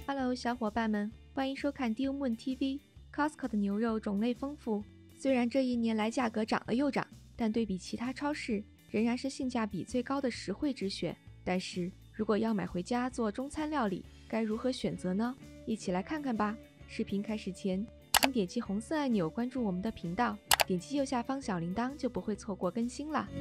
Hello， 小伙伴们，欢迎收看 Deal Moon TV。Costco 的牛肉种类丰富，虽然这一年来价格涨了又涨，但对比其他超市，仍然是性价比最高的实惠之选。但是如果要买回家做中餐料理，该如何选择呢？一起来看看吧。视频开始前，请点击红色按钮关注我们的频道，点击右下方小铃铛就不会错过更新啦。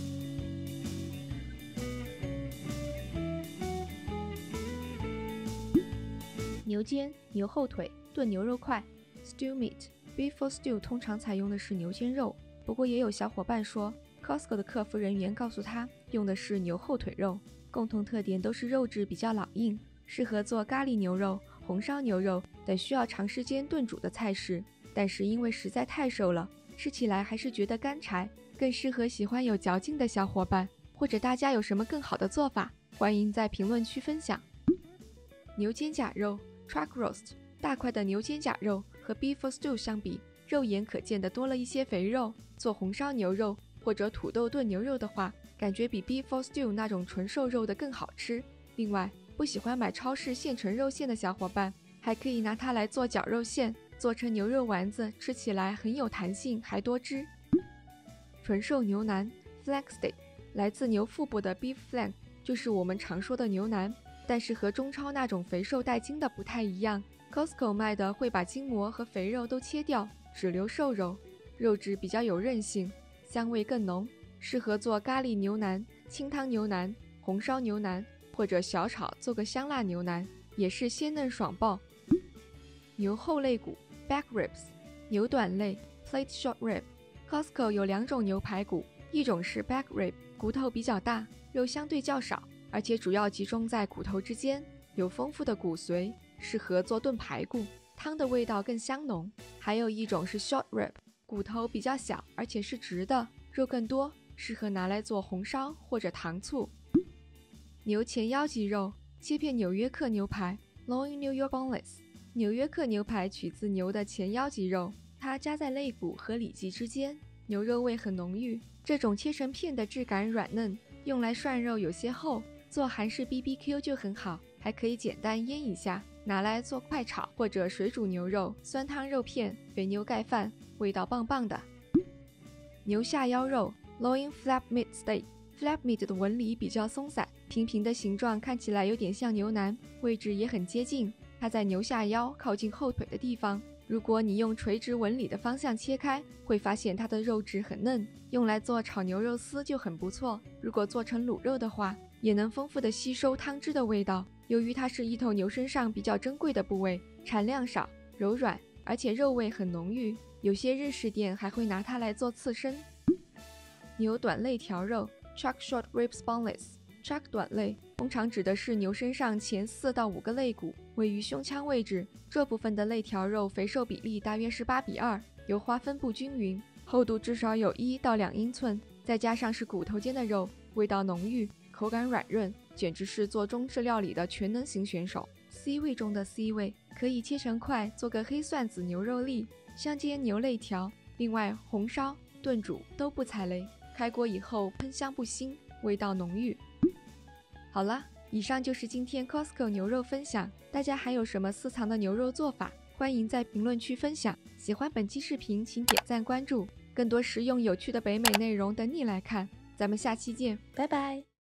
牛肩、牛后腿、炖牛肉块 （Stew Meat）。Beef for Stew 通常采用的是牛肩肉，不过也有小伙伴说 ，Costco 的客服人员告诉他用的是牛后腿肉。共同特点都是肉质比较老硬，适合做咖喱牛肉、红烧牛肉等需要长时间炖煮的菜式。但是因为实在太瘦了，吃起来还是觉得干柴，更适合喜欢有嚼劲的小伙伴。或者大家有什么更好的做法，欢迎在评论区分享。牛肩胛肉 Truck Roast。大块的牛肩胛肉和 Beef for Stew 相比，肉眼可见的多了一些肥肉。做红烧牛肉或者土豆炖牛肉的话，感觉比 Beef for Stew 那种纯瘦肉的更好吃。另外，不喜欢买超市现成肉馅的小伙伴，还可以拿它来做绞肉馅，做成牛肉丸子，吃起来很有弹性，还多汁。纯瘦牛腩 Flank Steak。来自牛腹部的 Beef Flank 就是我们常说的牛腩，但是和中超那种肥瘦带筋的不太一样。Costco 卖的会把筋膜和肥肉都切掉，只留瘦肉，肉质比较有韧性，香味更浓，适合做咖喱牛腩、清汤牛腩、红烧牛腩，或者小炒做个香辣牛腩，也是鲜嫩爽爆。牛后肋骨 Back Ribs。牛短肋 Plate Short Rib。 Costco 有两种牛排骨，一种是 Back Rib， 骨头比较大，肉相对较少，而且主要集中在骨头之间，有丰富的骨髓，适合做炖排骨，汤的味道更香浓。还有一种是 Short Rib， 骨头比较小，而且是直的，肉更多，适合拿来做红烧或者糖醋。牛前腰肌肉切片纽约客牛排 Loin New York Boneless。 纽约客牛排取自牛的前腰肌肉，它夹在肋骨和里脊之间，牛肉味很浓郁。这种切成片的质感软嫩，用来涮肉有些厚，做韩式 BBQ 就很好，还可以简单腌一下，拿来做快炒或者水煮牛肉、酸汤肉片、肥牛盖饭，味道棒棒的。牛下腰肉 Loin Flap Meat Steak。 Flap Meat 的纹理比较松散，平平的形状看起来有点像牛腩，位置也很接近，它在牛下腰靠近后腿的地方。如果你用垂直纹理的方向切开，会发现它的肉质很嫩，用来做炒牛肉丝就很不错。如果做成卤肉的话，也能丰富的吸收汤汁的味道。由于它是一头牛身上比较珍贵的部位，产量少，柔软，而且肉味很浓郁，有些日式店还会拿它来做刺身。牛短肋条肉 Chuck Short Ribs Boneless。 Chuck 短肋通常指的是牛身上前4到5个肋骨，位于胸腔位置，这部分的肋条肉肥瘦比例大约是8:2，油花分布均匀，厚度至少有1到2英寸，再加上是骨头间的肉，味道浓郁，口感软润，简直是做中式料理的全能型选手。 C 位中的 C 位，可以切成块做个黑蒜子牛肉粒、香煎牛肋条，另外红烧、炖煮都不踩雷，开锅以后喷香不腥，味道浓郁。好了，以上就是今天 Costco 牛肉分享，大家还有什么私藏的牛肉做法，欢迎在评论区分享。喜欢本期视频请点赞关注，更多实用有趣的北美内容等你来看，咱们下期见，拜拜。